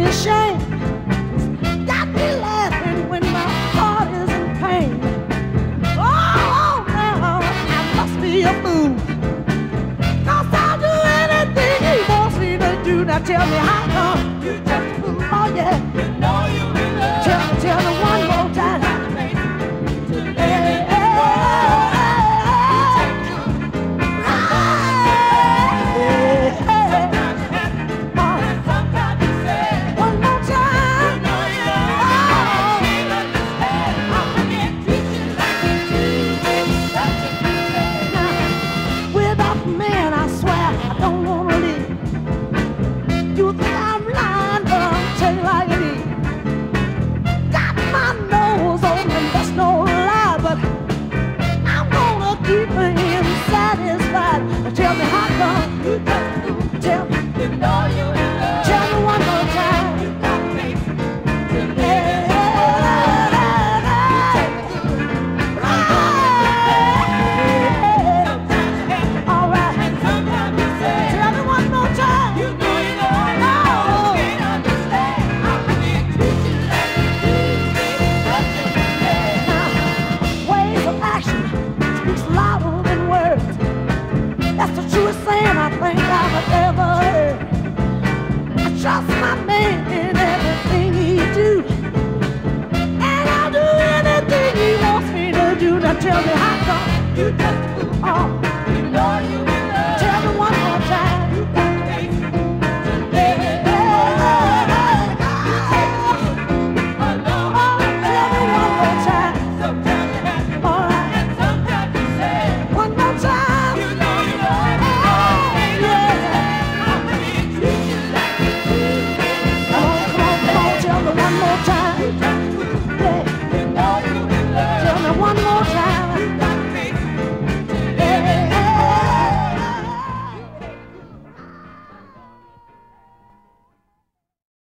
ashamed. Got me laughing when my heart is in pain. Oh, now I must be a fool, 'cause I'll do anything he wants me to do. Now tell me how come you just a fool? Oh yeah, you know you in love. Tell me one more time. Tell me how come you just tell me you know you in love. Tell me one more time. You got faith to live. All right. And sometimes you say, tell me one more time. You know you know. No. Can't understand. I can't treat you like you do. Such a mistake. Now, ways of action speaks louder than words. That's the truest thing I think I've ever heard. I trust my man in everything he do, and I'll do anything he wants me to do. Now tell me how come you just do all